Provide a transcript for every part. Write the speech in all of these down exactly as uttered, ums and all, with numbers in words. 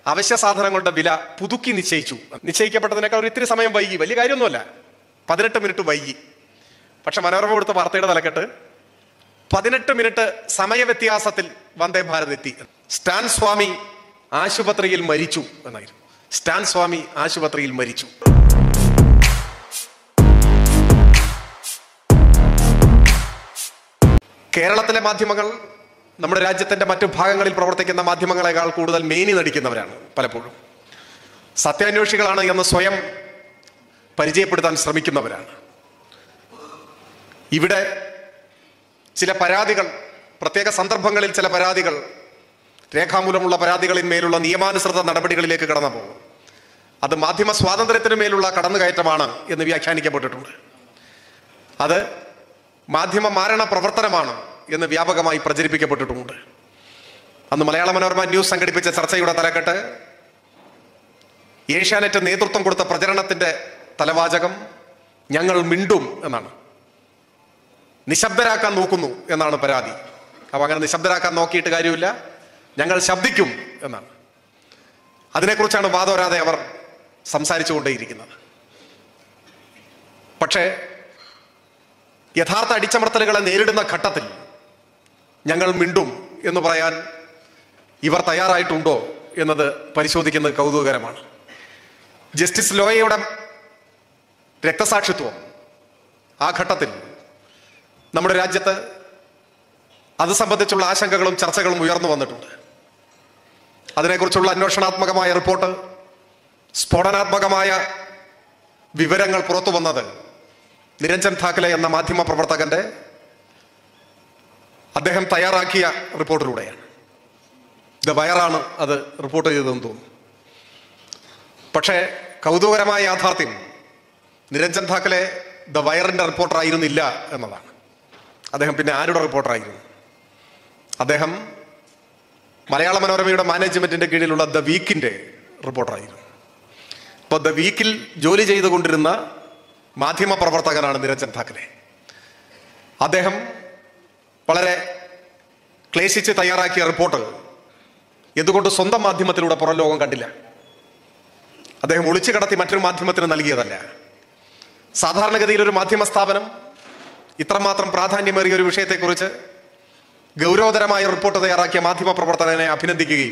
അവശ്യ സാധനങ്ങളുടെ വില പുതുക്കി നിശ്ചയിച്ചു. നിശ്ചയിക്കപ്പെട്ടതിനേക്കാൾ ഒരു ഇത്തിരി സമയം വൈകി, വലിയ കാര്യമൊന്നുമല്ല, പതിനെട്ട് മിനിറ്റ് വൈകി. പക്ഷെ മനോരമ കൊടുത്ത വാർത്തയുടെ തലക്കെട്ട് പതിനെട്ട് മിനിറ്റ് സമയവ്യത്യാസത്തിൽ വന്ദേ ഭാരത് എത്തി. സ്റ്റാൻ സ്വാമി ആശുപത്രിയിൽ മരിച്ചു എന്നായിരുന്നു. സ്റ്റാൻ സ്വാമി ആശുപത്രിയിൽ മരിച്ചു. കേരളത്തിലെ മാധ്യമങ്ങൾ നമ്മുടെ രാജ്യത്തിന്റെ മറ്റു ഭാഗങ്ങളിൽ പ്രവർത്തിക്കുന്ന മാധ്യമങ്ങളെക്കാൾ കൂടുതൽ മേനി നടിക്കുന്നവരാണ്. പലപ്പോഴും സത്യാന്വേഷികളാണ് എന്ന് സ്വയം പരിചയപ്പെടുത്താൻ ശ്രമിക്കുന്നവരാണ്. ഇവിടെ ചില പരാതികൾ, പ്രത്യേക സന്ദർഭങ്ങളിൽ ചില പരാതികൾ, രേഖാമൂലമുള്ള പരാതികളിന്മേലുള്ള നിയമാനുസൃത നടപടികളിലേക്ക് കടന്നു പോകും. അത് മാധ്യമ സ്വാതന്ത്ര്യത്തിന് മേലുള്ള കടന്നുകയറ്റമാണ് എന്ന് വ്യാഖ്യാനിക്കപ്പെട്ടിട്ടുണ്ട്. അത് മാധ്യമ മാരണ പ്രവർത്തനമാണ് എന്ന് വ്യാപകമായി പ്രചരിപ്പിക്കപ്പെട്ടിട്ടുമുണ്ട്. അന്ന് മലയാള മനോരമ ന്യൂസ് സംഘടിപ്പിച്ച ചർച്ചയുടെ തലക്കെട്ട് ഏഷ്യാനെറ്റ് നേതൃത്വം കൊടുത്ത പ്രചരണത്തിന്റെ തലവാചകം ഞങ്ങൾ മിണ്ടും എന്നാണ്. നിശബ്ദരാക്കാൻ നോക്കുന്നു എന്നാണ് പരാതി. അപ്പൊ അങ്ങനെ നിശബ്ദരാക്കാൻ നോക്കിയിട്ട് കാര്യമില്ല, ഞങ്ങൾ ശബ്ദിക്കും എന്നാണ്. അതിനെക്കുറിച്ചാണ് വാദോരാതെ അവർ സംസാരിച്ചു കൊണ്ടേയിരിക്കുന്നത്. പക്ഷേ യഥാർത്ഥ അടിച്ചമർത്തലുകളെ നേരിടുന്ന ഘട്ടത്തിൽ ഞങ്ങൾ മിണ്ടും എന്ന് പറയാൻ ഇവർ തയ്യാറായിട്ടുണ്ടോ എന്നത് പരിശോധിക്കുന്നത് കൗതുകകരമാണ്. ജസ്റ്റിസ് ലോയയുടെ രക്തസാക്ഷിത്വം ആ ഘട്ടത്തിൽ നമ്മുടെ രാജ്യത്ത് അത് സംബന്ധിച്ചുള്ള ആശങ്കകളും ചർച്ചകളും ഉയർന്നു വന്നിട്ടുണ്ട്. അതിനെക്കുറിച്ചുള്ള അന്വേഷണാത്മകമായ റിപ്പോർട്ട്, സ്ഫോടനാത്മകമായ വിവരങ്ങൾ പുറത്തു വന്നത് നിരഞ്ജൻ ധാക്കലെ എന്ന മാധ്യമ പ്രവർത്തകന്റെ അദ്ദേഹം തയ്യാറാക്കിയ റിപ്പോർട്ടിലൂടെയാണ്. ദ വയറാണ് അത് റിപ്പോർട്ട് ചെയ്തതെന്ന് തോന്നുന്നു. പക്ഷേ കൗതുകകരമായ യാഥാർത്ഥ്യം നിരഞ്ജൻ ധാക്കലെ ദ വയറിന്റെ റിപ്പോർട്ടറായിരുന്നില്ല എന്നതാണ്. അദ്ദേഹം പിന്നെ ആരുടെ റിപ്പോർട്ടറായിരുന്നു? അദ്ദേഹം മലയാള മനോരമയുടെ മാനേജ്മെന്റിന്റെ കീഴിലുള്ള ദ വീക്കിന്റെ റിപ്പോർട്ടറായിരുന്നു. അപ്പോൾ ദ വീക്കിൽ ജോലി ചെയ്തുകൊണ്ടിരുന്ന മാധ്യമ പ്രവർത്തകനാണ് നിരഞ്ജൻ ധാക്കലെ. അദ്ദേഹം വളരെ ക്ലേശിച്ച് തയ്യാറാക്കിയ റിപ്പോർട്ട് എന്തുകൊണ്ട് സ്വന്തം മാധ്യമത്തിലൂടെ പുറം ലോകം കണ്ടില്ല? അദ്ദേഹം ഒളിച്ചു കടത്തി മറ്റൊരു മാധ്യമത്തിന് നൽകിയതല്ല. സാധാരണഗതിയിൽ ഒരു മാധ്യമ സ്ഥാപനം ഇത്രമാത്രം പ്രാധാന്യമേറിയ ഒരു വിഷയത്തെക്കുറിച്ച് ഗൗരവതരമായ റിപ്പോർട്ട് തയ്യാറാക്കിയ മാധ്യമ പ്രവർത്തകനെ അഭിനന്ദിക്കുകയും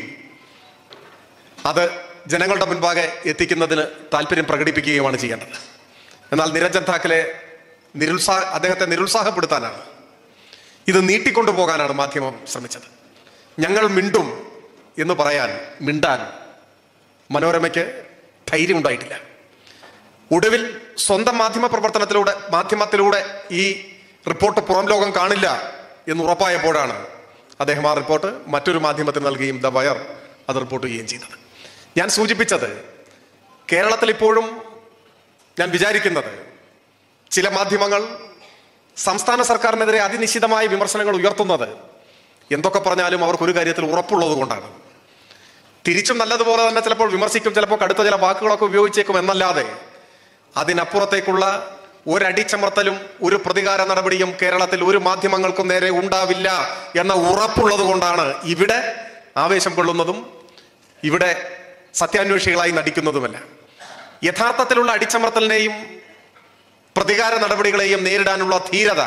അത് ജനങ്ങളുടെ മുൻപാകെ എത്തിക്കുന്നതിന് താല്പര്യം പ്രകടിപ്പിക്കുകയുമാണ് ചെയ്യേണ്ടത്. എന്നാൽ നിരഞ്ജൻ ധാക്കലെ നിരുത്സാഹ അദ്ദേഹത്തെ നിരുത്സാഹപ്പെടുത്താനാണ്, ഇത് നീട്ടിക്കൊണ്ടുപോകാനാണ് മാധ്യമം ശ്രമിച്ചത്. ഞങ്ങൾ മിണ്ടും എന്ന് പറയാൻ, മിണ്ടാൻ മനോരമയ്ക്ക് ധൈര്യം ഉണ്ടായിട്ടില്ല. ഒടുവിൽ സ്വന്തം മാധ്യമ പ്രവർത്തനത്തിലൂടെ മാധ്യമത്തിലൂടെ ഈ റിപ്പോർട്ട് പുറം ലോകം കാണില്ല എന്ന് ഉറപ്പായപ്പോഴാണ് അദ്ദേഹം ആ റിപ്പോർട്ട് മറ്റൊരു മാധ്യമത്തിന് നൽകുകയും ദ വയർ അത് റിപ്പോർട്ട് ചെയ്യുകയും ചെയ്തത്. ഞാൻ സൂചിപ്പിച്ചത് കേരളത്തിൽ ഇപ്പോഴും ഞാൻ വിചാരിക്കുന്നത് ചില മാധ്യമങ്ങൾ സംസ്ഥാന സർക്കാരിനെതിരെ അതിനിശ്ചിതമായ വിമർശനങ്ങൾ ഉയർത്തുന്നത് എന്തൊക്കെ പറഞ്ഞാലും അവർക്കൊരു കാര്യത്തിൽ ഉറപ്പുള്ളത് കൊണ്ടാണ്. തിരിച്ചും നല്ലതുപോലെ തന്നെ ചിലപ്പോൾ വിമർശിക്കും, ചിലപ്പോൾ കടുത്ത ചില വാക്കുകളൊക്കെ ഉപയോഗിച്ചേക്കും എന്നല്ലാതെ അതിനപ്പുറത്തേക്കുള്ള ഒരടിച്ചമർത്തലും ഒരു പ്രതികാര നടപടിയും കേരളത്തിൽ ഒരു മാധ്യമങ്ങൾക്കും നേരെ ഉണ്ടാവില്ല എന്ന ഉറപ്പുള്ളത് കൊണ്ടാണ് ഇവിടെ ആവേശം കൊള്ളുന്നതും ഇവിടെ സത്യാന്വേഷികളായി നടിക്കുന്നതുമല്ല. യഥാർത്ഥത്തിലുള്ള അടിച്ചമർത്തലിനെയും പ്രതികാര നടപടികളെയും നേരിടാനുള്ള ധീരത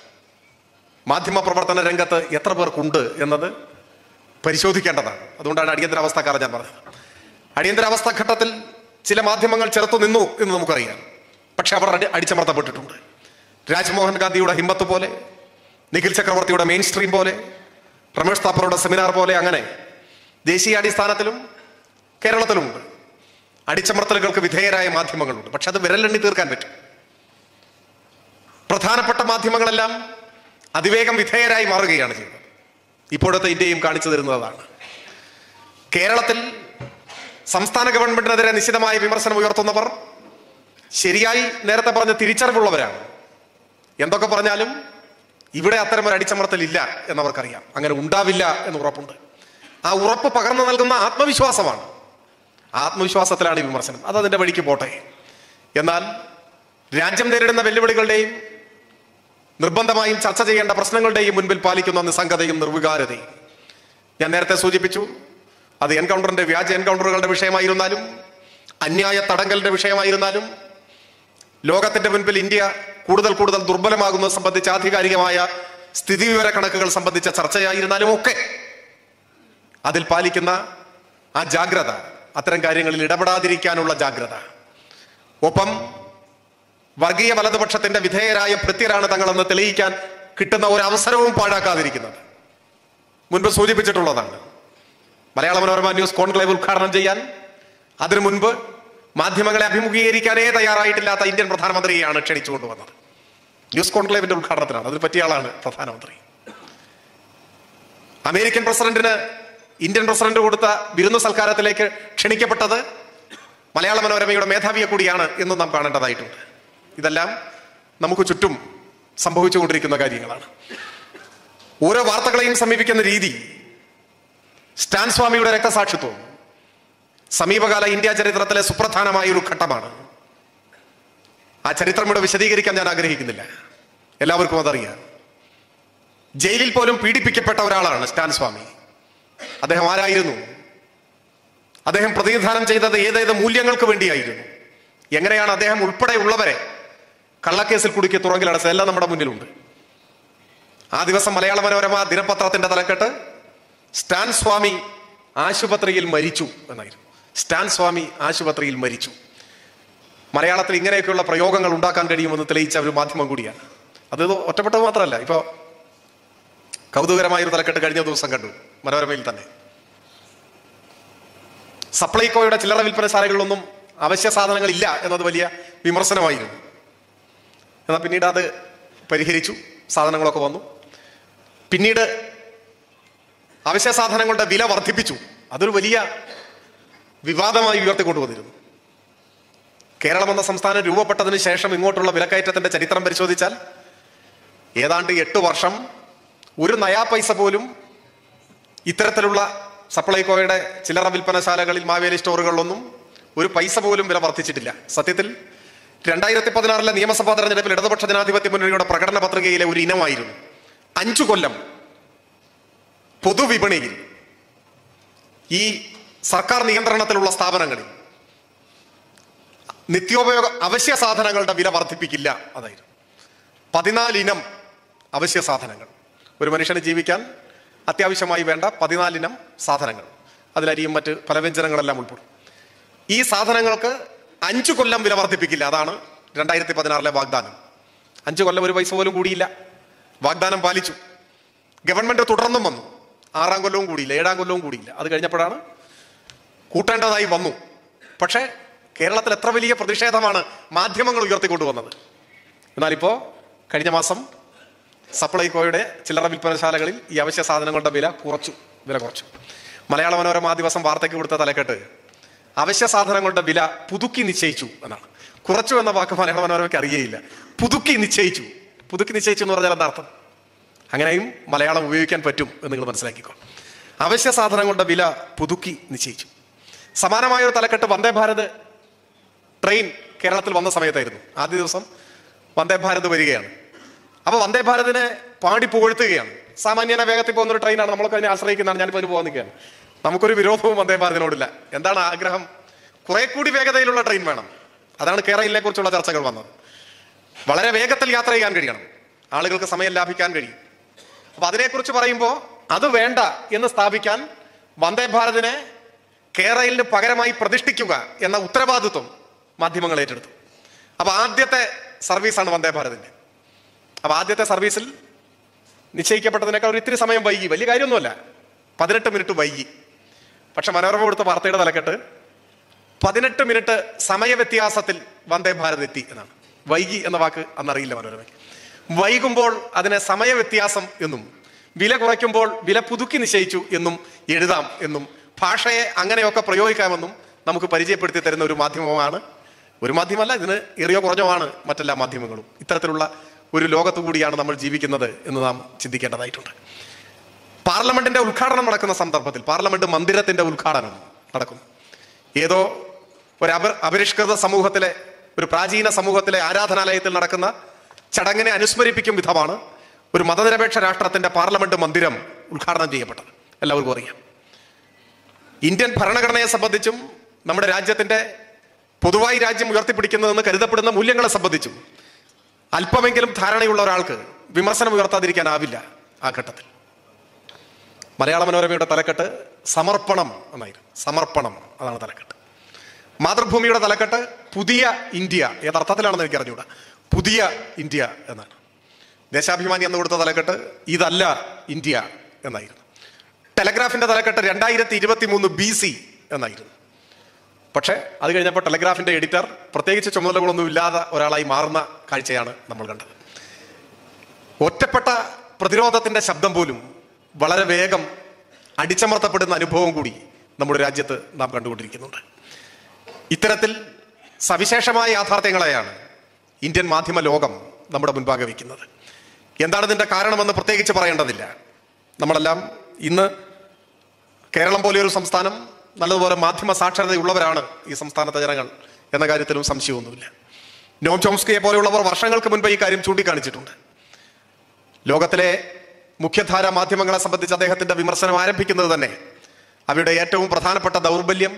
മാധ്യമ പ്രവർത്തന രംഗത്ത് എത്ര പേർക്കുണ്ട് എന്നത് പരിശോധിക്കേണ്ടതാണ്. അതുകൊണ്ടാണ് അടിയന്തരാവസ്ഥക്കാരൻ ഞാൻ പറഞ്ഞത്. അടിയന്തരാവസ്ഥ ഘട്ടത്തിൽ ചില മാധ്യമങ്ങൾ ചെറുത്തു നിന്നു എന്ന് നമുക്കറിയാം. പക്ഷെ അവർ അടി അടിച്ചമർത്തപ്പെട്ടിട്ടുണ്ട്. രാജ്മോഹൻ ഗാന്ധിയുടെ ഹിമ്മത്ത് പോലെ, നിഖിൽ ചക്രവർത്തിയുടെ മെയിൻ സ്ട്രീം പോലെ, രമേഷ് താപ്പറുടെ സെമിനാർ പോലെ, അങ്ങനെ ദേശീയാടിസ്ഥാനത്തിലും കേരളത്തിലുമുണ്ട് അടിച്ചമർത്തലുകൾക്ക് വിധേയരായ മാധ്യമങ്ങളുണ്ട്. പക്ഷെ അത് വിരലെണ്ണി തീർക്കാൻ പറ്റും. പ്രധാനപ്പെട്ട മാധ്യമങ്ങളെല്ലാം അതിവേഗം വിധേയരായി മാറുകയാണ് ചെയ്യുന്നത്. ഇപ്പോഴത്തെ ഇന്ത്യയും കാണിച്ചു തരുന്നതാണ്. കേരളത്തിൽ സംസ്ഥാന ഗവൺമെന്റിനെതിരെ നിശ്ചിതമായ വിമർശനം ഉയർത്തുന്നവർ ശരിയായി നേരത്തെ പറഞ്ഞ തിരിച്ചറിവുള്ളവരാണ്. എന്തൊക്കെ പറഞ്ഞാലും ഇവിടെ അത്തരമൊരു അടിച്ചമർത്തലില്ല എന്നവർക്കറിയാം, അങ്ങനെ ഉണ്ടാവില്ല എന്ന് ഉറപ്പുണ്ട്. ആ ഉറപ്പ് പകർന്നു നൽകുന്ന ആത്മവിശ്വാസമാണ്. ആത്മവിശ്വാസത്തിലാണ് ഈ വിമർശനം. അത് അതിൻ്റെ വഴിക്ക് പോട്ടെ. എന്നാൽ രാജ്യം നേരിടുന്ന വെല്ലുവിളികളുടെയും നിർബന്ധമായും ചർച്ച ചെയ്യേണ്ട പ്രശ്നങ്ങളുടെയും മുൻപിൽ പാലിക്കുന്ന നിസ്സംഗതയും നിർവികാരതയും ഞാൻ നേരത്തെ സൂചിപ്പിച്ചു. അത് എൻകൗണ്ടറിന്റെ വ്യാജ എൻകൗണ്ടറുകളുടെ വിഷയമായിരുന്നാലും അന്യായ തടങ്കലിന്റെ വിഷയമായിരുന്നാലും ലോകത്തിന്റെ മുൻപിൽ ഇന്ത്യ കൂടുതൽ കൂടുതൽ ദുർബലമാകുന്നത് സംബന്ധിച്ച ആധികാരികമായ സ്ഥിതിവിവര കണക്കുകൾ സംബന്ധിച്ച ചർച്ചയായിരുന്നാലും ഒക്കെ അതിൽ പാലിക്കുന്ന ആ ജാഗ്രത, അത്തരം കാര്യങ്ങളിൽ ഇടപെടാതിരിക്കാനുള്ള ജാഗ്രത, ഒപ്പം വർഗീയ വലതുപക്ഷത്തിന്റെ വിധേയരായ ഭൃത്യരാണ് തങ്ങളെന്ന് തെളിയിക്കാൻ കിട്ടുന്ന ഒരു അവസരവും പാഴാക്കാതിരിക്കുന്നത് മുൻപ് സൂചിപ്പിച്ചിട്ടുള്ളതാണ്. മലയാള മനോരമ ന്യൂസ് കോൺക്ലേവ് ഉദ്ഘാടനം ചെയ്യാൻ അതിനു മുൻപ് മാധ്യമങ്ങളെ അഭിമുഖീകരിക്കാനേ തയ്യാറായിട്ടില്ലാത്ത ഇന്ത്യൻ പ്രധാനമന്ത്രിയെയാണ് ക്ഷണിച്ചുകൊണ്ടുവന്നത്. ന്യൂസ് കോൺക്ലേവിന്റെ ഉദ്ഘാടനത്തിനാണ്. അതിന് പറ്റിയ ആളാണ് പ്രധാനമന്ത്രി. അമേരിക്കൻ പ്രസിഡന്റിന് ഇന്ത്യൻ പ്രസിഡന്റ് കൊടുത്ത വിരുന്നു സൽക്കാരത്തിലേക്ക് ക്ഷണിക്കപ്പെട്ടത് മലയാള മനോരമയുടെ മേധാവിയെ കൂടിയാണ് എന്നും നാം കാണേണ്ടതായിട്ടുണ്ട്. ഇതെല്ലാം നമുക്ക് ചുറ്റും സംഭവിച്ചുകൊണ്ടിരിക്കുന്ന കാര്യങ്ങളാണ്. ഓരോ വാർത്തകളെയും സമീപിക്കുന്ന രീതി, സ്റ്റാൻ സ്വാമിയുടെ രക്തസാക്ഷിത്വം സമീപകാല ഇന്ത്യ ചരിത്രത്തിലെ സുപ്രധാനമായ ഒരു ഘട്ടമാണ്. ആ ചരിത്രം ഇവിടെ വിശദീകരിക്കാൻ ഞാൻ ആഗ്രഹിക്കുന്നില്ല, എല്ലാവർക്കും അതറിയാം. ജയിലിൽ പോലും പീഡിപ്പിക്കപ്പെട്ട ഒരാളാണ് സ്റ്റാൻ സ്വാമി. അദ്ദേഹം ആരായിരുന്നു? അദ്ദേഹം പ്രതിനിധാനം ചെയ്തത് ഏതേത് മൂല്യങ്ങൾക്ക് വേണ്ടിയായിരുന്നു? എങ്ങനെയാണ് അദ്ദേഹം ഉൾപ്പെടെയുള്ളവരെ കള്ളക്കേസിൽ കുടുക്കി തുറങ്കിലടച്ചത്? എല്ലാം നമ്മുടെ മുന്നിലുണ്ട്. ആ ദിവസം മലയാള മനോരമ ദിനപത്രത്തിന്റെ തലക്കെട്ട് സ്റ്റാൻ സ്വാമി ആശുപത്രിയിൽ മരിച്ചു എന്നായിരുന്നു. സ്റ്റാൻ സ്വാമി ആശുപത്രിയിൽ മരിച്ചു. മലയാളത്തിൽ ഇങ്ങനെയൊക്കെയുള്ള പ്രയോഗങ്ങൾ ഉണ്ടാക്കാൻ കഴിയുമെന്ന് തെളിയിച്ച ഒരു മാധ്യമം കൂടിയാണ്. അത് ഒറ്റപ്പെട്ടത് മാത്രമല്ല, ഇപ്പോ കൗതുകരമായൊരു തലക്കെട്ട് കഴിഞ്ഞ ദിവസം കണ്ടു മനോരമയിൽ തന്നെ. സപ്ലൈകോയുടെ ചില്ലറ വിൽപ്പനശാലകളിലൊന്നും അവശ്യ സാധനങ്ങൾ ഇല്ല എന്നത് വലിയ വിമർശനമായിരുന്നു. എന്നാൽ പിന്നീട് അത് പരിഹരിച്ചു, സാധനങ്ങളൊക്കെ വന്നു. പിന്നീട് അവശ്യ സാധനങ്ങളുടെ വില വർദ്ധിപ്പിച്ചു. അതൊരു വലിയ വിവാദമായി ഉയർത്തിക്കൊണ്ടുവന്നിരുന്നു. കേരളം എന്ന സംസ്ഥാനം രൂപപ്പെട്ടതിന് ശേഷം ഇങ്ങോട്ടുള്ള വിലക്കയറ്റത്തിന്റെ ചരിത്രം പരിശോധിച്ചാൽ ഏതാണ്ട് എട്ട് വർഷം ഒരു നയാ പൈസ പോലും ഇത്തരത്തിലുള്ള സപ്ലൈകോയുടെ ചില്ലറ വിൽപ്പനശാലകളിൽ, മാവേലി സ്റ്റോറുകളിലൊന്നും ഒരു പൈസ പോലും വില വർദ്ധിച്ചിട്ടില്ല. സത്യത്തിൽ രണ്ടായിരത്തി പതിനാറിലെ നിയമസഭാ തെരഞ്ഞെടുപ്പിൽ ഇടതുപക്ഷ ജനാധിപത്യ മുന്നണിയുടെ പ്രകടന പത്രികയിലെ ഒരു ഇനമായിരുന്നു അഞ്ചു കൊല്ലം പൊതുവിപണിയിൽ ഈ സർക്കാർ നിയന്ത്രണത്തിലുള്ള സ്ഥാപനങ്ങളിൽ നിത്യോപയോഗ അവശ്യ സാധനങ്ങളുടെ വില വർദ്ധിപ്പിക്കില്ല. അതായിരുന്നു പതിനാലിനം അവശ്യ സാധനങ്ങൾ. ഒരു മനുഷ്യന് ജീവിക്കാൻ അത്യാവശ്യമായി വേണ്ട പതിനാലിനം സാധനങ്ങൾ, അതിലരിയും മറ്റ് പലവ്യഞ്ജനങ്ങളെല്ലാം ഉൾപ്പെടും. ഈ സാധനങ്ങൾക്ക് അഞ്ചു കൊല്ലം വില വർദ്ധിപ്പിക്കില്ല. അതാണ് രണ്ടായിരത്തി പതിനാറിലെ വാഗ്ദാനം. അഞ്ചു കൊല്ലം ഒരു പൈസ പോലും കൂടിയില്ല. വാഗ്ദാനം പാലിച്ചു. ഗവൺമെന്റ് തുടർന്നും വന്നു. ആറാം കൊല്ലവും കൂടിയില്ല, ഏഴാം കൊല്ലവും കൂടിയില്ല. അത് കഴിഞ്ഞപ്പോഴാണ് കൂട്ടേണ്ടതായി വന്നു. പക്ഷേ കേരളത്തിൽ എത്ര വലിയ പ്രതിഷേധമാണ് മാധ്യമങ്ങൾ ഉയർത്തിക്കൊണ്ടുവന്നത്. എന്നാലിപ്പോ കഴിഞ്ഞ മാസം സപ്ലൈകോയുടെ ചില്ലറ വിൽപ്പനശാലകളിൽ ഈ അവശ്യ സാധനങ്ങളുടെ വില കുറച്ചു വില കുറച്ചു മലയാള മനോരമ ആ ദിവസം വാർത്തയ്ക്ക് കൊടുത്ത തലക്കെട്ട് അവശ്യ സാധനങ്ങളുടെ വില പുതുക്കി നിശ്ചയിച്ചു എന്നാണ്. കുറച്ചു എന്ന വാക്ക് മലയാള മനോരമയ്ക്ക് അറിയേയില്ല. പുതുക്കി നിശ്ചയിച്ചു. പുതുക്കി നിശ്ചയിച്ചു എന്ന് പറഞ്ഞാൽ എന്താ അർത്ഥം? അങ്ങനെയും മലയാളം ഉപയോഗിക്കാൻ പറ്റും എന്ന് നിങ്ങൾ മനസ്സിലാക്കിക്കോ. അവശ്യ സാധനങ്ങളുടെ വില പുതുക്കി നിശ്ചയിച്ചു. സമാനമായ ഒരു തലക്കെട്ട് വന്ദേ ഭാരത് ട്രെയിൻ കേരളത്തിൽ വന്ന സമയത്തായിരുന്നു. ആദ്യ ദിവസം വന്ദേ ഭാരത് വരികയാണ്. അപ്പൊ വന്ദേ ഭാരതിനെ പാടി പുകഴ്ത്തുകയാണ്. സാമാന്യന വേഗത്തിൽ പോകുന്ന ഒരു ട്രെയിനാണ്, നമ്മളൊക്കെ അതിനെ ആശ്രയിക്കുന്നതാണ്. ഞാനിപ്പോൾ അതിന് പോകാൻ നിൽക്കുകയാണ്. നമുക്കൊരു വിരോധവും വന്ദേ ഭാരതിനോടില്ല. എന്താണ് ആഗ്രഹം? കുറെ കൂടി വേഗതയിലുള്ള ട്രെയിൻ വേണം. അതാണ് കേരളയിലെ കുറിച്ചുള്ള ചർച്ചകൾ വന്നത്. വളരെ വേഗത്തിൽ യാത്ര ചെയ്യാൻ കഴിയണം, ആളുകൾക്ക് സമയം ലാഭിക്കാൻ കഴിയും. അപ്പൊ അതിനെക്കുറിച്ച് പറയുമ്പോൾ അത് വേണ്ട എന്ന് സ്ഥാപിക്കാൻ വന്ദേ ഭാരതിനെ കേരളത്തിന് പകരമായി പ്രതിഷ്ഠിക്കുക എന്ന ഉത്തരവാദിത്വം മാധ്യമങ്ങൾ ഏറ്റെടുത്തു. അപ്പൊ ആദ്യത്തെ സർവീസാണ് വന്ദേ ഭാരതിന്റെ. അപ്പൊ ആദ്യത്തെ സർവീസിൽ നിശ്ചയിക്കപ്പെട്ടതിനേക്കാൾ ഒരു ഇത്തിരി സമയം വൈകി. വലിയ കാര്യമൊന്നുമല്ല, പതിനെട്ട് മിനിറ്റ് വൈകി. പക്ഷെ മനോരമ കൊടുത്ത വാർത്തയുടെ തലക്കെട്ട് പതിനെട്ട് മിനിറ്റ് സമയവ്യത്യാസത്തിൽ വന്ദേ ഭാരത് എത്തി എന്നാണ്. വൈകി എന്ന വാക്ക് അന്നറിയില്ല മനോരമയ്ക്ക്. വൈകുമ്പോൾ അതിനെ സമയവ്യത്യാസം എന്നും വില കുറയ്ക്കുമ്പോൾ വില പുതുക്കി നിശ്ചയിച്ചു എന്നും എഴുതാം എന്നും ഭാഷയെ അങ്ങനെയൊക്കെ പ്രയോഗിക്കാമെന്നും നമുക്ക് പരിചയപ്പെടുത്തി തരുന്ന ഒരു മാധ്യമമാണ്. ഒരു മാധ്യമമല്ല, ഇതിന് ഏറിയോ കുറഞ്ഞോമാണ് മറ്റെല്ലാ മാധ്യമങ്ങളും. ഇത്തരത്തിലുള്ള ഒരു ലോകത്തു കൂടിയാണ് നമ്മൾ ജീവിക്കുന്നത് എന്ന് നാം ചിന്തിക്കേണ്ടതായിട്ടുണ്ട്. പാർലമെന്റിന്റെ ഉദ്ഘാടനം നടക്കുന്ന സന്ദർഭത്തിൽ, പാർലമെന്റ് മന്ദിരത്തിന്റെ ഉദ്ഘാടനം നടക്കുന്നു. ഏതോ ഒരു അപ അപരിഷ്കൃത സമൂഹത്തിലെ, ഒരു പ്രാചീന സമൂഹത്തിലെ ആരാധനാലയത്തിൽ നടക്കുന്ന ചടങ്ങിനെ അനുസ്മരിപ്പിക്കും വിധമാണ് ഒരു മതനിരപേക്ഷ രാഷ്ട്രത്തിന്റെ പാർലമെന്റ് മന്ദിരം ഉദ്ഘാടനം ചെയ്യപ്പെട്ടത്. എല്ലാവർക്കും അറിയാം. ഇന്ത്യൻ ഭരണഘടനയെ സംബന്ധിച്ചും നമ്മുടെ രാജ്യത്തിന്റെ പൊതുവായി രാജ്യം ഉയർത്തിപ്പിടിക്കുന്നതെന്ന് കരുതപ്പെടുന്ന മൂല്യങ്ങളെ സംബന്ധിച്ചും അല്പമെങ്കിലും ധാരണയുള്ള ഒരാൾക്ക് വിമർശനം ഉയർത്താതിരിക്കാനാവില്ല. ആ ഘട്ടത്തിൽ മലയാള മനോരമയുടെ തലക്കെട്ട് സമർപ്പണം എന്നായിരുന്നു. സമർപ്പണം, അതാണ് തലക്കെട്ട്. മാതൃഭൂമിയുടെ തലക്കെട്ട് പുതിയ ഇന്ത്യ. ഏതർത്ഥത്തിലാണെന്ന് എനിക്ക് അറിഞ്ഞൂടാ. പുതിയ ഇന്ത്യ എന്നാണ്. ദേശാഭിമാനി എന്ന് കൊടുത്ത തലക്കെട്ട് ഇതല്ല ഇന്ത്യ എന്നായിരുന്നു. ടെലഗ്രാഫിന്റെ തലക്കെട്ട് രണ്ടായിരത്തി ഇരുപത്തി മൂന്ന് ബി സി എന്നായിരുന്നു. പക്ഷെ അത് കഴിഞ്ഞപ്പോൾ ടെലഗ്രാഫിന്റെ എഡിറ്റർ പ്രത്യേകിച്ച് ചുമതലകളൊന്നും ഇല്ലാതെ ഒരാളായി മാറുന്ന കാഴ്ചയാണ് നമ്മൾ കണ്ടത്. ഒറ്റപ്പെട്ട പ്രതിരോധത്തിന്റെ ശബ്ദം പോലും വളരെ വേഗം അടിച്ചമർത്തപ്പെടുന്ന അനുഭവം കൂടി നമ്മുടെ രാജ്യത്ത് നാം കണ്ടുകൊണ്ടിരിക്കുന്നുണ്ട്. ഇത്തരത്തിൽ സവിശേഷമായ യാഥാർത്ഥ്യങ്ങളെയാണ് ഇന്ത്യൻ മാധ്യമ ലോകം നമ്മുടെ മുൻപാകെ വയ്ക്കുന്നത്. എന്താണ് ഇതിന്റെ കാരണമെന്ന് പ്രത്യേകിച്ച് പറയേണ്ടതില്ല. നമ്മളെല്ലാം ഇന്ന് കേരളം പോലെയൊരു സംസ്ഥാനം, നല്ലതുപോലെ മാധ്യമ സാക്ഷരതയുള്ളവരാണ് ഈ സംസ്ഥാനത്തെ ജനങ്ങൾ എന്ന കാര്യത്തിലും സംശയമൊന്നുമില്ല. നോം ചോംസ്കിയെ പോലെയുള്ളവർ വർഷങ്ങൾക്ക് മുൻപ് ഈ കാര്യം ചൂണ്ടിക്കാണിച്ചിട്ടുണ്ട്. ലോകത്തിലെ മുഖ്യധാര മാധ്യമങ്ങളെ സംബന്ധിച്ച് അദ്ദേഹത്തിന്റെ വിമർശനം ആരംഭിക്കുന്നത് തന്നെ അവയുടെ ഏറ്റവും പ്രധാനപ്പെട്ട ദൗർബല്യം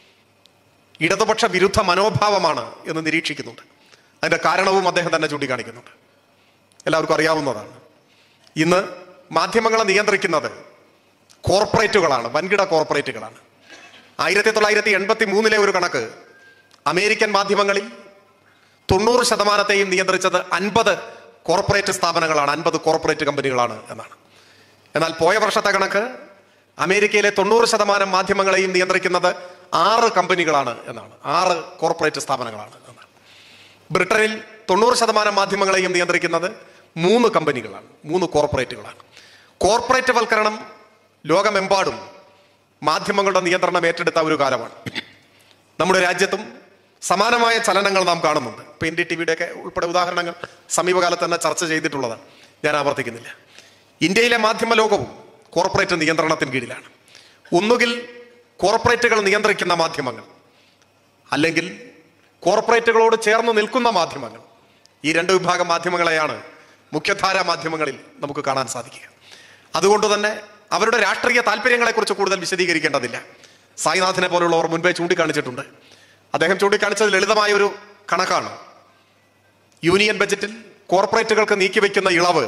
ഇടതുപക്ഷ വിരുദ്ധ മനോഭാവമാണ് എന്ന് നിരീക്ഷിക്കുന്നുണ്ട്. അതിന്റെ കാരണവും അദ്ദേഹം തന്നെ ചൂണ്ടിക്കാണിക്കുന്നുണ്ട്. എല്ലാവർക്കും അറിയാവുന്നതാണ്. ഇന്ന് മാധ്യമങ്ങളെ നിയന്ത്രിക്കുന്നത് കോർപ്പറേറ്റുകളാണ്, വൻകിട കോർപ്പറേറ്റുകളാണ്. ആയിരത്തി തൊള്ളായിരത്തി എൺപത്തി മൂന്നിലെ ഒരു കണക്ക് അമേരിക്കൻ മാധ്യമങ്ങളിൽ തൊണ്ണൂറ് ശതമാനത്തെയും നിയന്ത്രിച്ചത് അൻപത് കോർപ്പറേറ്റ് സ്ഥാപനങ്ങളാണ്, അൻപത് കോർപ്പറേറ്റ് കമ്പനികളാണ് എന്നാണ്. എന്നാൽ പോയ വർഷത്തെ കണക്ക് അമേരിക്കയിലെ തൊണ്ണൂറ് ശതമാനം മാധ്യമങ്ങളെയും നിയന്ത്രിക്കുന്നത് ആറ് കമ്പനികളാണ് എന്നാണ്, ആറ് കോർപ്പറേറ്റ് സ്ഥാപനങ്ങളാണ് എന്നാണ്. ബ്രിട്ടനിൽ തൊണ്ണൂറ് ശതമാനം മാധ്യമങ്ങളെയും നിയന്ത്രിക്കുന്നത് മൂന്ന് കമ്പനികളാണ്, മൂന്ന് കോർപ്പറേറ്റുകളാണ്. കോർപ്പറേറ്റ് വൽക്കരണം ലോകമെമ്പാടും മാധ്യമങ്ങളുടെ നിയന്ത്രണം ഏറ്റെടുത്ത ഒരു കാലമാണ്. നമ്മുടെ രാജ്യത്തും സമാനമായ ചലനങ്ങൾ നാം കാണുന്നുണ്ട്. ഇപ്പൊ എൻ ഡി ടി വിയുടെ ഒക്കെ ഉൾപ്പെടെ ഉദാഹരണങ്ങൾ സമീപകാലത്ത് തന്നെ ചർച്ച ചെയ്തിട്ടുള്ളതാണ്, ഞാൻ ആവർത്തിക്കുന്നില്ല. ഇന്ത്യയിലെ മാധ്യമ ലോകവും കോർപ്പറേറ്റ് നിയന്ത്രണത്തിന് കീഴിലാണ്. ഒന്നുകിൽ കോർപ്പറേറ്റുകൾ നിയന്ത്രിക്കുന്ന മാധ്യമങ്ങൾ, അല്ലെങ്കിൽ കോർപ്പറേറ്റുകളോട് ചേർന്ന് നിൽക്കുന്ന മാധ്യമങ്ങൾ. ഈ രണ്ട് വിഭാഗം മാധ്യമങ്ങളെയാണ് മുഖ്യധാര മാധ്യമങ്ങളിൽ നമുക്ക് കാണാൻ സാധിക്കുക. അതുകൊണ്ട് തന്നെ അവരുടെ രാഷ്ട്രീയ താല്പര്യങ്ങളെക്കുറിച്ച് കൂടുതൽ വിശദീകരിക്കേണ്ടതില്ല. സായിനാഥിനെ പോലുള്ളവർ മുൻപേ ചൂണ്ടിക്കാണിച്ചിട്ടുണ്ട്. അദ്ദേഹം ചൂണ്ടിക്കാണിച്ചത് ലളിതമായ ഒരു കണക്കാണ്. യൂണിയൻ ബജറ്റിൽ കോർപ്പറേറ്റുകൾക്ക് നീക്കിവെക്കുന്ന ഇളവ്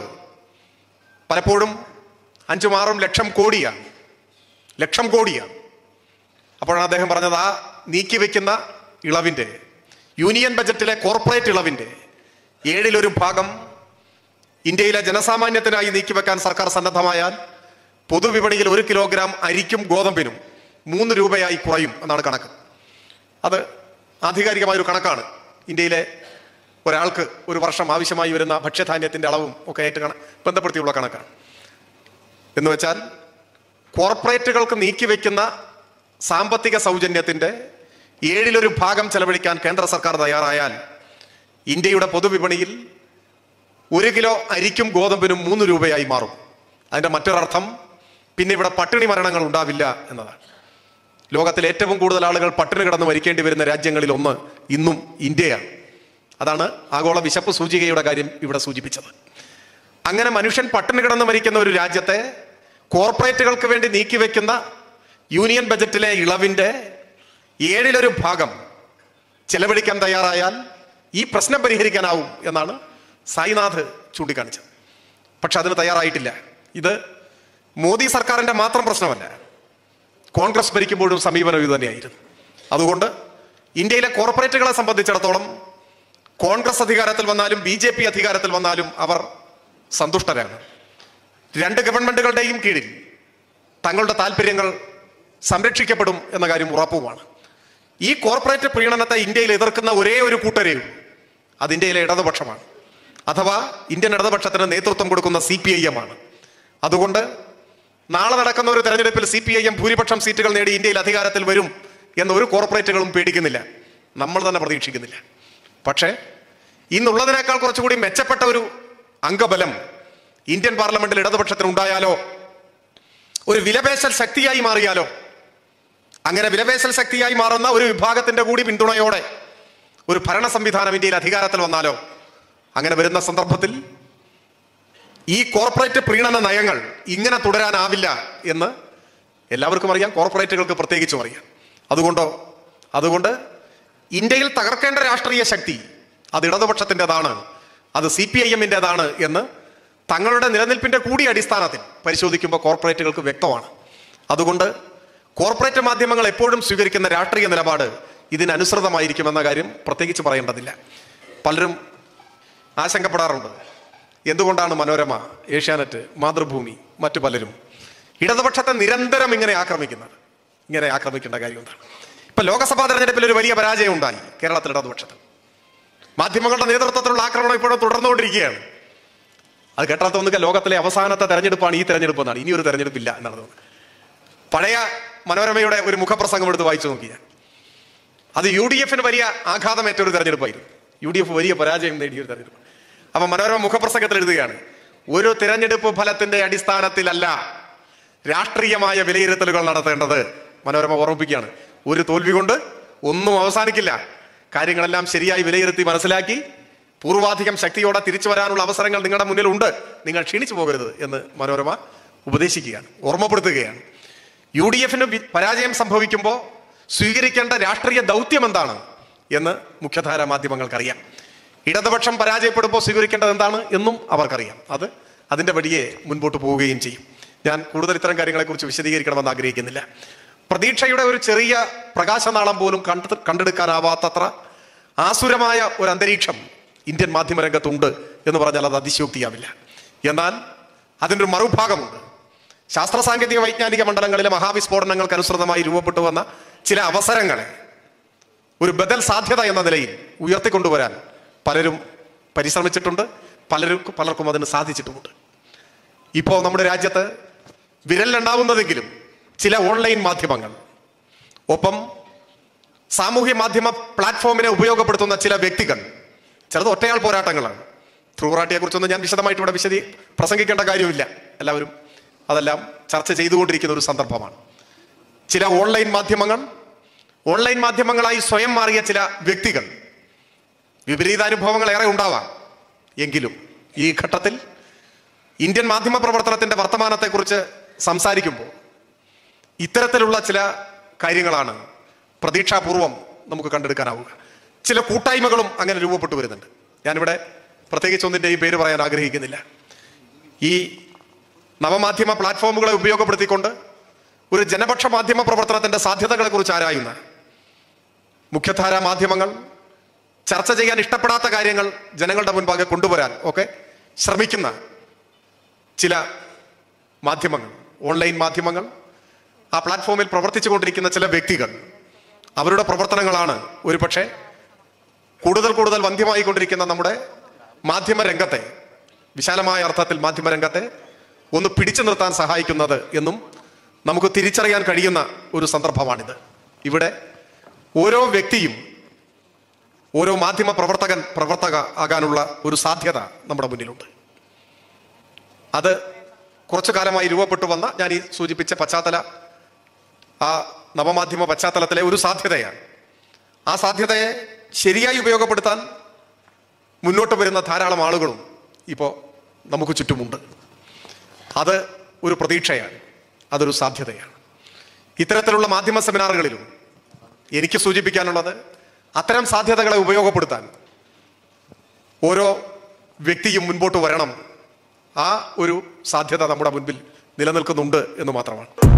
പലപ്പോഴും അഞ്ചും ആറും ലക്ഷം കോടിയാണ്, ലക്ഷം കോടിയാണ്. അപ്പോഴാണ് അദ്ദേഹം പറഞ്ഞത് ആ നീക്കിവെക്കുന്ന ഇളവിൻ്റെ, യൂണിയൻ ബജറ്റിലെ കോർപ്പറേറ്റ് ഇളവിൻ്റെ ഏഴിലൊരു ഭാഗം ഇന്ത്യയിലെ ജനസാമാന്യത്തിനായി നീക്കിവെക്കാൻ സർക്കാർ സന്നദ്ധമായാൽ പൊതുവിപണിയിൽ ഒരു കിലോഗ്രാം അരിക്കും ഗോതമ്പിനും മൂന്ന് രൂപയായി കുറയും എന്നാണ് കണക്ക്. അത് ആധികാരികമായൊരു കണക്കാണ്. ഇന്ത്യയിലെ ഒരാൾക്ക് ഒരു വർഷം ആവശ്യമായി വരുന്ന ഭക്ഷ്യധാന്യത്തിന്റെ അളവും ഒക്കെ ആയിട്ട് ബന്ധപ്പെടുത്തിയുള്ള കണക്കാണ്. എന്ന് വെച്ചാൽ കോർപ്പറേറ്റുകൾക്ക് നീക്കിവെക്കുന്ന സാമ്പത്തിക സൗജന്യത്തിന്റെ ഏഴിലൊരു ഭാഗം ചെലവഴിക്കാൻ കേന്ദ്ര സർക്കാർ തയ്യാറായാൽ ഇന്ത്യയുടെ പൊതുവിപണിയിൽ ഒരു കിലോ അരിക്കും ഗോതമ്പിനും മൂന്ന് രൂപയായി മാറും. അതിന്റെ മറ്റൊരർത്ഥം പിന്നെ ഇവിടെ പട്ടിണി മരണങ്ങൾ ഉണ്ടാവില്ല എന്നതാണ്. ലോകത്തിൽ ഏറ്റവും കൂടുതൽ ആളുകൾ പട്ടിണി കിടന്ന് മരിക്കേണ്ടി വരുന്ന രാജ്യങ്ങളിൽ ഒന്ന് ഇന്നും ഇന്ത്യയാണ്. അതാണ് ആഗോള വിശപ്പ് സൂചികയുടെ കാര്യം ഇവിടെ സൂചിപ്പിച്ചത്. അങ്ങനെ മനുഷ്യൻ പട്ടിണി കിടന്ന് മരിക്കുന്ന ഒരു രാജ്യത്തെ കോർപ്പറേറ്റുകൾക്ക് വേണ്ടി നീക്കിവെക്കുന്ന യൂണിയൻ ബജറ്റിലെ ഇളവിന്റെ ഏഴിലൊരു ഭാഗം ചെലവഴിക്കാൻ തയ്യാറായാൽ ഈ പ്രശ്നം പരിഹരിക്കാനാവും എന്നാണ് സായിനാഥ് ചൂണ്ടിക്കാണിച്ചത്. പക്ഷെ അതിന് തയ്യാറായിട്ടില്ല. ഇത് മോദി സർക്കാരിന്റെ മാത്രം പ്രശ്നമല്ല, കോൺഗ്രസ് ഭരിക്കുമ്പോഴും സമീപനം ഇത് തന്നെയായിരുന്നു. അതുകൊണ്ട് ഇന്ത്യയിലെ കോർപ്പറേറ്റുകളെ സംബന്ധിച്ചിടത്തോളം കോൺഗ്രസ് അധികാരത്തിൽ വന്നാലും ബി ജെ പി അധികാരത്തിൽ വന്നാലും അവർ സന്തുഷ്ടരാണ്. രണ്ട് ഗവൺമെന്റുകളുടെയും കീഴിൽ തങ്ങളുടെ താല്പര്യങ്ങൾ സംരക്ഷിക്കപ്പെടും എന്ന കാര്യം ഉറപ്പുമാണ്. ഈ കോർപ്പറേറ്റ് പ്രീണനത്തെ ഇന്ത്യയിൽ എതിർക്കുന്ന ഒരേ ഒരു കൂട്ടരെയും അത് ഇന്ത്യയിലെ ഇടതുപക്ഷമാണ്, അഥവാ ഇന്ത്യൻ ഇടതുപക്ഷത്തിന് നേതൃത്വം കൊടുക്കുന്ന സി പി ഐ എം ആണ്. അതുകൊണ്ട് നാളെ നടക്കുന്ന ഒരു തെരഞ്ഞെടുപ്പിൽ സി പി ഐ എം ഭൂരിപക്ഷം സീറ്റുകൾ നേടി ഇന്ത്യയിൽ അധികാരത്തിൽ വരും എന്ന ഒരു കോർപ്പറേറ്റുകളും പേടിക്കുന്നില്ല, നമ്മൾ തന്നെ പ്രതീക്ഷിക്കുന്നില്ല. പക്ഷേ ഇന്നുള്ളതിനേക്കാൾ കുറച്ചുകൂടി മെച്ചപ്പെട്ട ഒരു അംഗബലം ഇന്ത്യൻ പാർലമെന്റിൽ ഇടതുപക്ഷത്തിന് ഉണ്ടായാലോ, ഒരു വിലപേശൽ ശക്തിയായി മാറിയാലോ, അങ്ങനെ വിലപേശൽ ശക്തിയായി മാറുന്ന ഒരു വിഭാഗത്തിന്റെ കൂടി പിന്തുണയോടെ ഒരു ഭരണ സംവിധാനം ഇന്ത്യയിൽ അധികാരത്തിൽ വന്നാലോ, അങ്ങനെ വരുന്ന സന്ദർഭത്തിൽ ഈ കോർപ്പറേറ്റ് പ്രീണന നയങ്ങൾ ഇങ്ങനെ തുടരാനാവില്ല എന്ന് എല്ലാവർക്കും അറിയാം, കോർപ്പറേറ്റുകൾക്ക് പ്രത്യേകിച്ചും അറിയാം. അതുകൊണ്ടോ അതുകൊണ്ട് ഇന്ത്യയിൽ തകർക്കേണ്ട രാഷ്ട്രീയ ശക്തി അത് ഇടതുപക്ഷത്തിൻ്റെതാണ്, അത് സി പി ഐ എമ്മിൻ്റെതാണ് എന്ന് തങ്ങളുടെ നിലനിൽപ്പിൻ്റെ കൂടി അടിസ്ഥാനത്തിൽ പരിശോധിക്കുമ്പോൾ കോർപ്പറേറ്റുകൾക്ക് വ്യക്തമാണ്. അതുകൊണ്ട് കോർപ്പറേറ്റ് മാധ്യമങ്ങൾ എപ്പോഴും സ്വീകരിക്കുന്ന രാഷ്ട്രീയ നിലപാട് ഇതിനനുസൃതമായിരിക്കുമെന്ന കാര്യം പ്രത്യേകിച്ച് പറയേണ്ടതില്ല. പലരും ആശങ്കപ്പെടാറുണ്ട്, എന്തുകൊണ്ടാണ് മനോരമ, ഏഷ്യാനെറ്റ്, മാതൃഭൂമി, മറ്റു പലരും ഇടതുപക്ഷത്തെ നിരന്തരം ഇങ്ങനെ ആക്രമിക്കുന്നത്? ഇങ്ങനെ ആക്രമിക്കേണ്ട കാര്യം എന്താണ്? ഇപ്പൊ ലോക്സഭാ തെരഞ്ഞെടുപ്പിൽ ഒരു വലിയ പരാജയം ഉണ്ടായി കേരളത്തിൽ ഇടതുപക്ഷത്തിൽ. മാധ്യമങ്ങളുടെ നേതൃത്വത്തിലുള്ള ആക്രമണം ഇപ്പോഴും തുടർന്നുകൊണ്ടിരിക്കുകയാണ്. അത് കേട്ടാൽ തോന്നുക ലോകത്തിലെ അവസാനത്തെ തെരഞ്ഞെടുപ്പാണ് ഈ തെരഞ്ഞെടുപ്പ് എന്നാണ്. ഇനിയൊരു തെരഞ്ഞെടുപ്പില്ല എന്നാണ് തോന്നുന്നത്. പഴയ മനോരമയുടെ ഒരു മുഖപ്രസംഗം എടുത്ത് വായിച്ചു നോക്കിയാൽ അത് യു ഡി എഫിന് വലിയ ആഘാതമേറ്റ ഒരു തെരഞ്ഞെടുപ്പായിരുന്നു. യു ഡി എഫ് വലിയ പരാജയം നേടിയ ഒരു തെരഞ്ഞെടുപ്പ്. അപ്പൊ മനോരമ മുഖപ്രസംഗത്തിൽ എഴുതുകയാണ്, ഒരു തിരഞ്ഞെടുപ്പ് ഫലത്തിന്റെ അടിസ്ഥാനത്തിലല്ല രാഷ്ട്രീയമായ വിലയിരുത്തലുകൾ നടത്തേണ്ടത്. മനോരമ ഓർമ്മിപ്പിക്കുകയാണ്, ഒരു തോൽവി കൊണ്ട് ഒന്നും അവസാനിക്കില്ല. കാര്യങ്ങളെല്ലാം ശരിയായി വിലയിരുത്തി മനസ്സിലാക്കി പൂർവാധികം ശക്തിയോടെ തിരിച്ചു വരാനുള്ള അവസരങ്ങൾ നിങ്ങളുടെ മുന്നിലുണ്ട്, നിങ്ങൾ ക്ഷീണിച്ചു പോകരുത് എന്ന് മനോരമ ഉപദേശിക്കുകയാണ്, ഓർമ്മപ്പെടുത്തുകയാണ്. യു ഡി എഫിന് പരാജയം സംഭവിക്കുമ്പോൾ സ്വീകരിക്കേണ്ട രാഷ്ട്രീയ ദൗത്യം എന്താണ് എന്ന് മുഖ്യധാര മാധ്യമങ്ങൾക്കറിയാം. ഇടതുപക്ഷം പരാജയപ്പെടുമ്പോൾ സ്വീകരിക്കേണ്ടത് എന്താണ് എന്നും അവർക്കറിയാം. അത് അതിൻ്റെ വഴിയെ മുൻപോട്ട് പോവുകയും ചെയ്യും. ഞാൻ കൂടുതൽ ഇത്തരം കാര്യങ്ങളെക്കുറിച്ച് വിശദീകരിക്കണമെന്ന് ആഗ്രഹിക്കുന്നില്ല. പ്രതീക്ഷയുടെ ഒരു ചെറിയ പ്രകാശനാളം പോലും കണ്ട് കണ്ടെടുക്കാനാവാത്തത്ര ആസുരമായ ഒരു അന്തരീക്ഷം ഇന്ത്യൻ മാധ്യമരംഗത്തുണ്ട് എന്ന് പറഞ്ഞാൽ അത് അതിശയോക്തിയാവില്ല. എന്നാൽ അതിൻ്റെ ഒരു മറുഭാഗമുണ്ട്. ശാസ്ത്ര സാങ്കേതിക വൈജ്ഞാനിക മണ്ഡലങ്ങളിലെ മഹാവിസ്ഫോടനങ്ങൾക്ക് അനുസൃതമായി രൂപപ്പെട്ടു വന്ന ചില അവസരങ്ങളെ ഒരു ബദൽ സാധ്യത എന്ന നിലയിൽ ഉയർത്തിക്കൊണ്ടുവരാൻ പലരും പരിശ്രമിച്ചിട്ടുണ്ട്, പലരും പലർക്കും അതിന് സാധിച്ചിട്ടുമുണ്ട്. ഇപ്പോൾ നമ്മുടെ രാജ്യത്ത് വിരലിലുണ്ടാവുന്നതെങ്കിലും ചില ഓൺലൈൻ മാധ്യമങ്ങൾ, ഒപ്പം സാമൂഹ്യ മാധ്യമ പ്ലാറ്റ്ഫോമിനെ ഉപയോഗപ്പെടുത്തുന്ന ചില വ്യക്തികൾ, ചിലത് ഒറ്റയാൾ പോരാട്ടങ്ങളാണ്. ത്രൂറാട്ടിയെ കുറിച്ചൊന്നും ഞാൻ വിശദമായിട്ട് ഇവിടെ വിശദീ പ്രസംഗിക്കേണ്ട കാര്യമില്ല, എല്ലാവരും അതെല്ലാം ചർച്ച ചെയ്തുകൊണ്ടിരിക്കുന്ന ഒരു സന്ദർഭമാണ്. ചില ഓൺലൈൻ മാധ്യമങ്ങൾ, ഓൺലൈൻ മാധ്യമങ്ങളായി സ്വയം മാറിയ ചില വ്യക്തികൾ, വിപരീതാനുഭവങ്ങൾ ഏറെ ഉണ്ടാവാം. എങ്കിലും ഈ ഘട്ടത്തിൽ ഇന്ത്യൻ മാധ്യമ പ്രവർത്തനത്തിന്റെ വർത്തമാനത്തെക്കുറിച്ച് സംസാരിക്കുമ്പോൾ ഇത്തരത്തിലുള്ള ചില കാര്യങ്ങളാണ് പ്രതീക്ഷാപൂർവം നമുക്ക് കണ്ടെടുക്കാനാവുക. ചില കൂട്ടായ്മകളും അങ്ങനെ രൂപപ്പെട്ടു വരുന്നുണ്ട്. ഞാനിവിടെ പ്രത്യേകിച്ച് ഒന്നിൻ്റെയും പേര് പറയാൻ ആഗ്രഹിക്കുന്നില്ല. ഈ നവമാധ്യമ പ്ലാറ്റ്ഫോമുകളെ ഉപയോഗപ്പെടുത്തിക്കൊണ്ട് ഒരു ജനപക്ഷ മാധ്യമ പ്രവർത്തനത്തിന്റെ സാധ്യതകളെ കുറിച്ച് ആരായുന്ന മുഖ്യധാരാ മാധ്യമങ്ങൾ ചർച്ച ചെയ്യാൻ ഇഷ്ടപ്പെടാത്ത കാര്യങ്ങൾ ജനങ്ങളുടെ മുൻപാകെ കൊണ്ടുവരാൻ ഒക്കെ ശ്രമിക്കുന്ന ചില മാധ്യമങ്ങൾ, ഓൺലൈൻ മാധ്യമങ്ങൾ, ആ പ്ലാറ്റ്ഫോമിൽ പ്രവർത്തിച്ചു കൊണ്ടിരിക്കുന്ന ചില വ്യക്തികൾ, അവരുടെ പ്രവർത്തനങ്ങളാണ് ഒരുപക്ഷെ കൂടുതൽ കൂടുതൽ വന്ധ്യമായിക്കൊണ്ടിരിക്കുന്ന നമ്മുടെ മാധ്യമരംഗത്തെ, വിശാലമായ അർത്ഥത്തിൽ മാധ്യമരംഗത്തെ ഒന്ന് പിടിച്ചു നിർത്താൻ സഹായിക്കുന്നത് എന്നും നമുക്ക് തിരിച്ചറിയാൻ കഴിയുന്ന ഒരു സന്ദർഭമാണിത്. ഇവിടെ ഓരോ വ്യക്തിയും ഓരോ മാധ്യമ പ്രവർത്തകൻ പ്രവർത്തക ആകാനുള്ള ഒരു സാധ്യത നമ്മുടെ മുന്നിലുണ്ട്. അത് കുറച്ചു കാലമായി രൂപപ്പെട്ടു വന്ന ഞാൻ ഈ സൂചിപ്പിച്ച പശ്ചാത്തല, ആ നവമാധ്യമ പശ്ചാത്തലത്തിലെ ഒരു സാധ്യതയാണ്. ആ സാധ്യതയെ ശരിയായി ഉപയോഗപ്പെടുത്താൻ മുന്നോട്ട് വരുന്ന ധാരാളം ആളുകളും ഇപ്പോൾ നമുക്ക് ചുറ്റുമുണ്ട്. അത് ഒരു പ്രതീക്ഷയാണ്, അതൊരു സാധ്യതയാണ്. ഇത്തരത്തിലുള്ള മാധ്യമ സെമിനാറുകളിലും എനിക്ക് സൂചിപ്പിക്കാനുള്ളത്, അത്തരം സാധ്യതകളെ ഉപയോഗപ്പെടുത്താൻ ഓരോ വ്യക്തിയും മുൻപോട്ട് വരണം. ആ ഒരു സാധ്യത നമ്മുടെ മുൻപിൽ നിലനിൽക്കുന്നുണ്ട് എന്ന് മാത്രമാണ്.